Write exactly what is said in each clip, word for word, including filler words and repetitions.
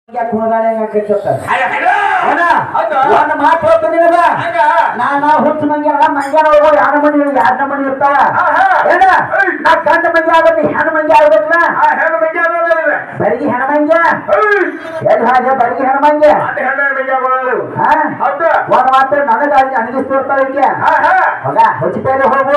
ಒಂದು ಮಾತು ಹೇಳ್ತೀನಿ ನಾನು ಹುಚ್ಚು ಮಂಗ್ಯ ಮಂಗ್ಯಾನ ಯಾರ ಮನಿ ಯಾರ ಮನಿ ಇರ್ತಾವ ಏನ ನಾ ಗಂಡ ಮಂಗ್ಯ ಆಗತ್ತೆ ಹೆಣ್ಣು ಮಂಗ್ಯ ಆಗ್ಬೇಕಲ್ಲ ಬರಿಗೆ ಹೆಣ್ಣು ಮಂಗ್ಯ ಎಲ್ಲಿ ಹಾಗೆ ಬರಿಗೆ ಹೆಣ್ಣು ಮಂಗ್ಯ ಒಂದ್ ಮಾತ್ರ ನನಗ ಅನಿಸ್ತಿರ್ತಾವ ಹಿಂಗೆ ಮಗ ಹುಚ್ಚಿಪೇಲೆ ಹೋಗುವ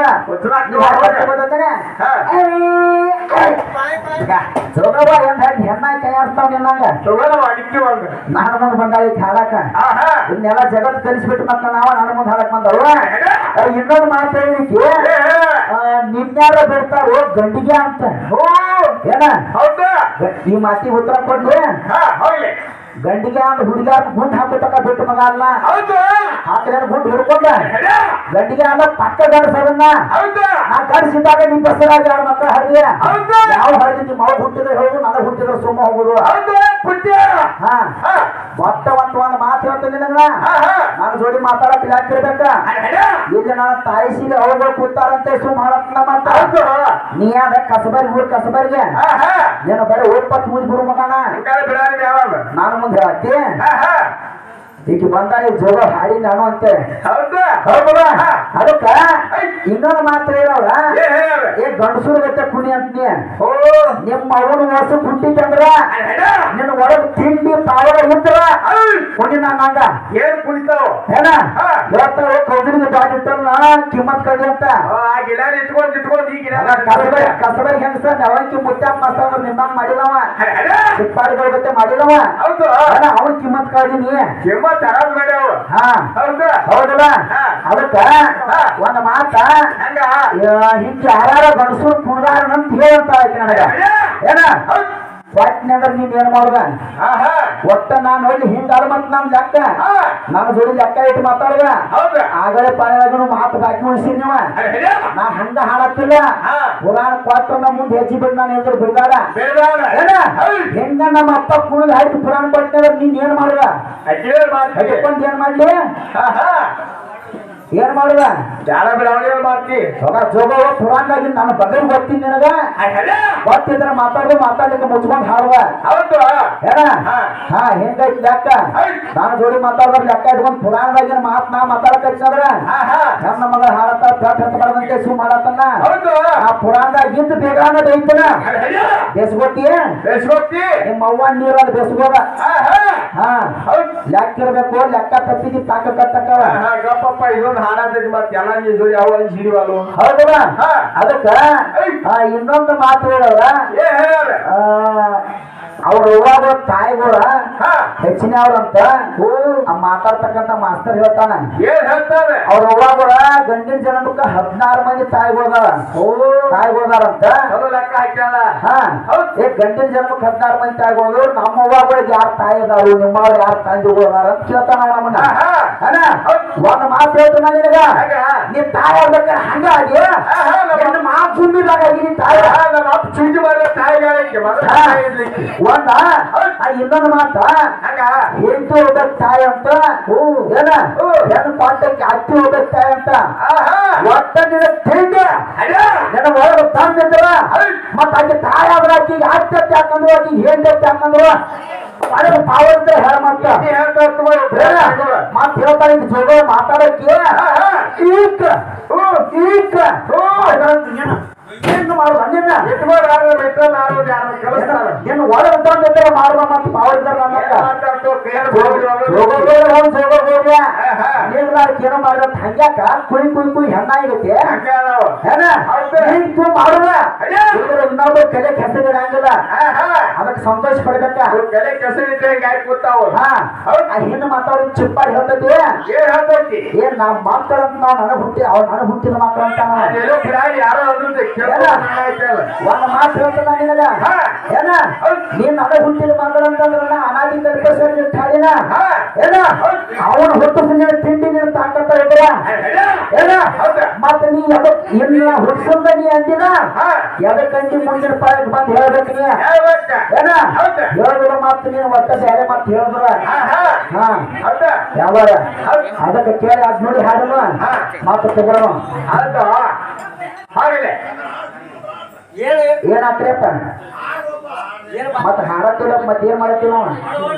ಜೋಗವ್ವ ಎಂದ ಹೆಣ್ಣ ಕೈ ಆಡ್ತಾವ ನಿನ್ನಂಗ ನಾನು ಮುಂದೆ ಬಂದ ಹಾಡಕ ಇನ್ನೆಲ್ಲ ಜಗತ್ ಕಲಿಸ್ಬಿಟ್ಟು ಮತ್ತ ನಾವ ನನ್ನ ಮುಂದೆ ಹಾಡಕ್ ಬಂದವ ಇನ್ನೊಂದು ಮಾತು ಹೇಳಿಕ್ಕೆ ನಿನ್ಯಾರ ಬಿಡ್ತಾರೋ ಗಂಡಿಗೆ ಅಂತ ಏನ ಈ ಮಾತಿಗೆ ಉತ್ತರ ಕೊಡ್ಲಿ ಗಂಡಿಗೆ ಅಂದ್ ಹುಡುಗಾರ ಗುಂಡ್ ಹಾಕತಕ್ಕ ಬಿಟ್ಟು ಮಗ ಅಲ್ಲ ಹಾಕಿದ ಗುಂಡ್ ಹಿಡ್ಕೊಂಡ ಗಂಡಿಗೆ ಅಲ್ಲ ಪಕ್ಕ ಗಡಸರನ್ನ ನಾ ಗಡಿಸಿದಾಗ ನಿಮ್ ಬಸರಾಗ ಯಾರ ಮಕ್ಕಳ ಹರಿಯ ಯಾವ ಹರಿದ ನಿಮ್ಮ ಅವ್ರು ಹುಟ್ಟಿದ್ರೆ ಹೋಗು ನನಗೆ ಹುಟ್ಟಿದ್ರೆ ಸುಮ್ಮ ಹೋಗುದು ಹಾ ಒಟ್ಟ ಒಂದ್ ಒಂದ್ ಮಾತು ಹೇಳ್ತೀನಿ ನಿನಗ ನಾನು ಜೋಡಿ ಮಾತಾಡಕ್ ಯಾಕಿರ್ಬೇಕ ಇಲ್ಲಿ ನನ್ನ ತಾಯಿ ಸೀಗೆ ಅವ್ರು ಕೂತಾರಂತೆ ಸುಮ್ ಹಾಡತ್ನ ಮಾತ ನೀ ಅದ ಕಸಬರಿ ಊರ್ ಕಸಬರಿಗೆ ನೀನು ಬರೀ ಓದ್ಪತ್ ಮುಜ್ ಬಿಡು ಮಗನ ನಾನು ಮುಂದೆ ಹೇಳ್ತಿ ಈಗ ಬಂದಾಗ ಜೋಗ ಹಾಡಿ ನಾನು ಅಂತೆ ಹೌದಾ ಅದಕ್ಕ ಇನ್ನೊಂದು ಮಾತ್ರ ಹೇಳವ್ರ ಏ ಗಂಡಸೂರು ಗತ್ತೆ ಕುಣಿ ಅಂತೀನಿ ನಿಮ್ಮ ಅವನು ವರ್ಷ ಕುಂಟಿತ್ತಂದ್ರ ನಿನ್ನ ಒಳಗ್ ತಿಂಡಿ ಪಾವಡ ಇದ್ರ ಕುಣಿ ನಂಗ ಏನ್ ಕುಣಿತಾವ ಏನ ಇವತ್ತ ಕೌದರಿಗೆ ದಾಟಿಟ್ಟಲ್ಲ ಕಿಮ್ಮತ್ ಕಡಿ ಅಂತ ಇಟ್ಕೊಂಡ್ ಇಟ್ಕೊಂಡ್ ಈಗ ಕಸಬರಿ ಹೆಂಗಸ ನವಂಕಿ ಮುಟ್ಟ ಮಸಾಲ ನಿಮ್ಮಂಗ್ ಮಾಡಿದವ ಸಿಪ್ಪಾಡಿಗಳ ಗತ್ತೆ ಮಾಡಿದವ ಅವನ್ ಕಿಮ್ಮತ್ ಕಡಿನಿ ಕಿಮ್ಮತ್ ಹೌದಲ್ಲ ಅದಕ್ಕ ಒಂದ್ ಮಾತ ಹಿಂಗ ಯಾರ ಗಣಸೂರು ಕುಣದಾರ ಅಂತ ಹೇಳಂತ ಆಯ್ತು ನನಗ ಏನ ಒಟ್ಟಿನಂದ್ರ ನೀನ್ ಏನ್ ಮಾಡುದ ಒಟ್ಟ ನಾನು ಹೋಗಿ ಹಿಂಗಾರ ಮತ್ ನಮ್ ಲೆಕ್ಕ ನಾನು ಜೋಡಿ ಲೆಕ್ಕ ಇಟ್ಟು ಮಾತಾಡುವ ಆಗಲೇ ಪಾಯದಾಗನು ಮಾತು ಬಾಕಿ ಉಳಿಸಿ ನೀವ ನಾ ಹಂಗ ಹಾಡತ್ತಿಲ್ಲ ಪುರಾಣ ಕೊಟ್ಟ ನಮ್ಮ ಮುಂದೆ ಹೆಚ್ಚಿ ಬಿಡ್ ನಾನು ಎದುರು ಬಿಡ್ದಾರ ಏನ ಹೆಂಗ ನಮ್ಮ ಅಪ್ಪ ಕುಣಿದ್ ಹಾಕಿ ಪುರಾಣ ಕೊಟ್ಟಂದ್ರ ನೀನ್ ಏನ್ ಮಾಡುದ ಹಚ್ಕೊಂಡ್ ಏನ್ ಮಾಡ್ಲಿ ಏನ್ ಮಾಡುದ ಜಾಲ ಬಿಡವಣಿ ಮಾಡ್ತಿ ಜೋಗ ಪುರಾಣದಾಗಿ ನಾನು ಬಗಲ್ ಗೊತ್ತೀನಿ ನಿನಗ ಗೊತ್ತಿದ್ರೆ ಮಾತಾಡುವ ಮಾತಾಡ್ಲಿಕ್ಕೆ ಮುಚ್ಕೊಂಡ್ ಹಾಡುವ ಏನ ಹಾ ಹೆಂಗೈತಿ ಲೆಕ್ಕ ನಾನು ಜೋಡಿ ಮಾತಾಡ್ದ ಲೆಕ್ಕ ಇಟ್ಕೊಂಡ್ ಪುರಾಣದಾಗಿನ ಮಾತ್ ನಾ ಮಾತಾಡಕ್ ಹಚ್ಚಾದ್ರ ನನ್ನ ಮಗ ಹಾಡತ್ತ ಪಟ್ ಹತ್ತ ಬರದಂತೆ ಸು ಮಾಡತ್ತನ್ನ ಆ ಪುರಾಣದಾಗಿಂತ ಬೇಗ ಅನ್ನೋದು ಐತನ ಬೇಸ್ಗೊತ್ತಿ ಬೇಸ್ಗೊತ್ತಿ ನಿಮ್ಮ ಅವ್ವ ನೀರಲ್ಲಿ ಬೇಸ್ಗೋದ ಹಾ ಲೆಕ್ಕ ಇರ್ಬೇಕು ಲೆಕ್ಕ ತಪ್ಪಿದಿ ತಾಕ ಕಟ್ಟಕ್ಕವ ಗಪ್ಪಪ್ಪ ಇದೊಂದು ಹಾಡಾದ್ರಿ ಮತ್ತೆ ಎಲ್ಲ ಜೋಡಿ ಯಾವ ಹಿಡಿವಾಲು ಹೌದಲ್ಲ ಅದಕ್ಕ ಇನ್ನೊಂದು ಮಾತು ಹೇಳವ್ರ ಅವ್ರ ಅವ್ವಾಗ ತಾಯಿಗಳ ಹೆಚ್ಚಿನ ಅವ್ರಂತ ಮಾತಾಡ್ತಕ್ಕಂತ ಮಾಸ್ತರ್ ಹೇಳ್ತಾನ ಏನ್ ಹೇಳ್ತಾರೆ ಅವ್ರ ಅವ್ವಾಗಳ ಗಂಡಿನ ಜನ್ಮಕ್ಕ ಹದಿನಾರು ಮಂದಿ ತಾಯಿಗಳದಾರ ತಾಯಿಗಳದಾರಂತ ಲೆಕ್ಕ ಹಾಕ್ಯಾನ ಏ ಗಂಡಿನ ಜನ್ಮಕ್ಕೆ ಹದಿನಾರು ಮಂದಿ ತಾಯಿಗಳು ನಮ್ಮ ಅವ್ವಾಗಳಿಗೆ ಯಾರ ತಾಯಿ ಅದಾರು ನಿಮ್ಮವ್ರ ಯಾರ ತಂದೆಗಳದಾರ ಅಂತ ಕೇಳ್ತಾನ ನಮ್ಮನ್ನ ಒಂದ್ ಮಾತು ಹೇಳ್ತಾನ ನಿನಗ ನೀ ತಾಯಿ ಆಗ್ಬೇಕಾರೆ ಹಂಗಾಗಿ ಮಾತು ಸುಮ್ಮಿದಾಗ ನೀ ತಾಯಿ ಚೂಜಿ ಮಾಡಿದ ತಾಯಿಗಳಿಗೆ ಒಂದ ಇನ್ನೊಂದು ಮಾತ ಹೆಂಡತಿ ಹೋಗ್ಬೇಕು ತಾಯಿ ಅಂತ ಏನ ಹೆಣ್ಣು ಪಾಠಕ್ಕೆ ಅತ್ತಿ ಹೋಗ್ಬೇಕು ತಾಯಿ ಅಂತ ಒಟ್ಟ ನಿನ್ನ ತಿಂಡಿ ನನ್ನ ಒಳಗೆ ತಂದಿದ್ರ ಮತ್ತ ಅಲ್ಲಿ ತಾಯಿ ಆದ್ರ ಆಕಿಗೆ ಅತ್ತೆ ಹಾಕಂದ್ರು ಆಕಿಗೆ ಹೆಂಡತಿ ಹಾಕಂದ್ರು ಒಳಗೆ ಪಾವತ್ರ ಹೇಳ ಮತ್ತ ಮತ್ ಹೇಳ್ತಾರೆ ಈಗ ಜೋಗ ಮಾತಾಡಕ್ಕೆ ಈಕ ಈಕ ಏನು ಮಾಡುದ ನಿನ್ನ ಏನು ಒಳಗೆ ತಂದಿದ್ರೆ ಮಾಡುವ ಮತ್ತೆ ಪಾವಳಿದಾರ ಏನೋ ಮಾಡಿದ ಹಂಗ್ಯಾಕ ಕುಯ್ ಕುಯ್ ಕುಯ್ ಹೆಣ್ಣಾಗೈತಿ ನೀನು ಮಾಡುವ ಇನ್ನೊಬ್ಬ ಕಲೆ ಕೆಸರಿಡಂಗಿಲ್ಲ ಅದಕ್ಕೆ ಸಂತೋಷ ಪಡ್ಬೇಕ ಕಲೆ ಕೆಸರಿದ್ರೆ ಕೂತಾವ ಹೆಣ್ಣು ಮಾತಾಡೋ ಚಿಪ್ಪಾಡಿ ಹೇಳ್ತೈತಿ ಏನ್ ಹೇಳ್ತೈತಿ ಏನ್ ನಾ ಮಕ್ಕಳಂತ ನಾವ್ ನನಗ್ ಹುಟ್ಟಿ ಅವ್ರು ನನಗ್ ಹುಟ್ಟಿದ ಮಕ್ಕಳು ಅಂತ ಯಾರೋ ಒಂದ್ ಮಾತು ಹೇಳ್ತಾನ ನಿನಗ ಏನ ನೀನ್ ನನಗ್ ಹುಟ್ಟಿದ ಮಕ್ಕಳಂತಂದ್ರ ಅನಾದಿ ಕಲ್ಪಸರಿ ಹಾಡಿನ ಏನ ಅವನು ಹುಟ್ಟು ತಿಂಡಿ ನೀನು ತಾಕತ್ತ ಇದ್ರ ಏನ ಮತ್ತ ನೀ ಎದಕ್ ಇನ್ನ ಹುಟ್ಟಿಸಂದ ನೀ ಅಂದಿನ ಎದಕ್ಕಂದಿ ಮುಂದಿನ ಪಾಯಕ್ ಬಂದ್ ಹೇಳ್ಬೇಕು ನೀ ಏನ ಹೇಳಿದ್ರ ಮತ್ತ ನೀನು ಒಟ್ಟ ಬೇರೆ ಮತ್ ಹೇಳಿದ್ರ ಹಾ ಯಾವಾರ ಅದಕ್ಕೆ ಕೇಳಿ ಅದ್ ನೋಡಿ ಹಾಡಲ್ಲ ಮಾತು ತಗೊಳ್ಳೋ ಏನಾತ್ರಿಯಪ್ಪ ಮತ್ತ ಹಾಡತ್ತಿಲ್ಲ ಮತ್ತೆ ಏನ್ ಮಾಡತ್ತೀವಿ ನಾವು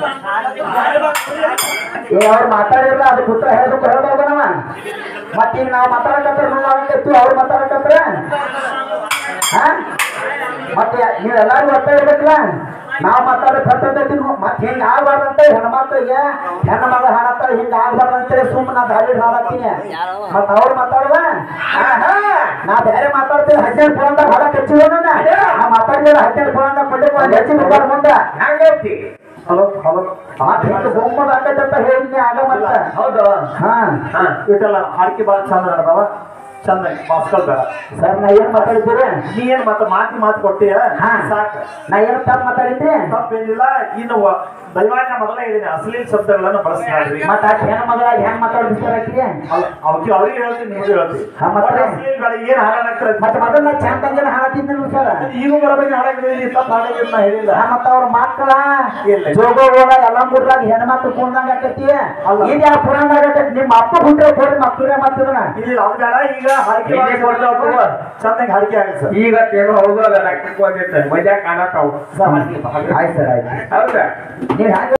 ಏ ಅವ್ರು ಮಾತಾಡಿರಲ್ಲ ಅದಕ್ಕೆ ಉತ್ತರ ಹೇಳೋದಕ್ಕೆ ಹೇಳ್ಬಾರ್ದು ನಾವ ಮತ್ತೀಗ ನಾವು ಮಾತಾಡಕತ್ರ ನಾವು ಆಗತ್ತೀವಿ ಅವ್ರು ಮಾತಾಡಕತ್ರ ಹಾ ಮತ್ತೆ ನೀವೆಲ್ಲಾರು ಒತ್ತ ಇರ್ಬೇಕಲ್ಲ ನಾವು ಮಾತಾಡೋ ಕರ್ತೈತಿ ಮತ್ತೆ ಹಿಂಗ ಆಗ್ಬಾರ್ದಂತ ಹೆಣ್ಮಕ್ಳಿಗೆ ಹೆಣ್ಣ ಮಗ ಹಾಡತ್ತಾರ ಹಿಂಗ ಆಗ್ಬಾರ್ದಂತೇಳಿ ಸುಮ್ಮನೆ ನಾ ದಾರಿ ಹಾಡತ್ತೀನಿ ಮತ್ತ ಅವ್ರು ಮಾತಾಡದ ನಾ ಬೇರೆ ಮಾತಾಡ್ತೀವಿ ಹದಿನೆಂಟು ಫೋನ್ದಾಗ ಹಾಡಕ್ ಹಚ್ಚಿವ ನಾ ಮಾತಾಡಿದ್ರೆ ಹದಿನೆಂಟು ಫೋನ್ದಾಗ ಕೊಡ್ಲಿಕ್ಕೆ ಹೆಚ್ಚಿ ಬಿಡ್ಬಾರ ಮುಂದೆ ಹಂಗೈತಿ ಹಲೋ ಹಲೋ ಹೋಗ್ಬೋದು ಆಗೈತೆ ಅಂತ ಹೇಳಿದ್ನಿ ಆಗ ಮತ್ತ ಹೌದು ಹಾ ಇಟ್ಟಲ್ಲ ಹಾಡ್ಕಿ ಬಾಳ ಚಂದ ನಡೆದವ ಚಂದ ಮಾಸ್ಕಲ್ ಬೇಡ ಸರ್ ನಾ ಏನ್ ಮಾತಾಡಿದ್ದೀರಿ ನೀ ಏನ್ ಮತ್ತ ಮಾತಿ ಮಾತು ಕೊಟ್ಟಿಯ ಸಾಕ ನಾ ಏನು ತಪ್ಪು ಮಾತಾಡಿದ್ರಿ ತಪ್ಪೇನಿಲ್ಲ ಇನ್ನು ದೈವಾಜ್ಞ ಮೊದಲ ಹೇಳಿದೆ ಅಶ್ಲೀಲ ಶಬ್ದಗಳನ್ನು ಬಳಸ್ತಾಳ್ರಿ ಮತ್ತ ಹೆಣ್ಣು ಮಗಳಾಗಿ ಹೆಂಗ್ ಮಾತಾಡಿಸ್ತಾರ ಅವಕ್ಕೆ ಅವ್ರಿಗೆ ಹೇಳ್ತೀನಿ ನಿಮಗೆ ಹೇಳ್ತೀನಿ ಅಶ್ಲೀಲ ಏನ್ ಹಾಡಾಕ್ತಾರೆ ಮತ್ತೆ ಮೊದಲ ನಾ ಚಂದ ತಂಜನ ಹಾಡತ್ತಿದ್ದೀನಿ ಸರ್ ಈಗೂ ಬರಬೇಕು ಹಾಡಾಕಿದ್ದೀನಿ ತಪ್ಪು ಹಾಡಾಕಿದ್ ನಾ ಹೇಳಿಲ್ಲ ಮತ್ತ ಅವ್ರ ಮಕ್ಕಳ ಜೋಗೋಗ ಎಲ್ಲ ಮೂರ್ದಾಗ ಹೆಣ್ಮಕ್ಳು ಕುಂದಂಗ ಆಕತಿ ಈಗ ಯಾವ ಪುರಾಣದಾಗ ಆಕತಿ ನಿಮ್ಮ ಅಪ್ಪ ಹುಟ್ಟರೆ ಕೊಡ್ರಿ ಮಕ್ಕಳೇ ಮಾತಿದನ ಇಲ್ಲ ಅದು ಬೇಡ ಈಗ ಹಾಡಿಕೆ ಚಂದಂಗೆ ಹಾಡಿಕೆ ಆಗುತ್ತೆ ಸರ್ ಈಗ ಏನು ಹೌದು ಅದ ಮಜಾ ಕಾಣಕ್ ಆಯ್ತು ಸರ್ ಆಯ್ತು ಹೌದಾ ನೀವು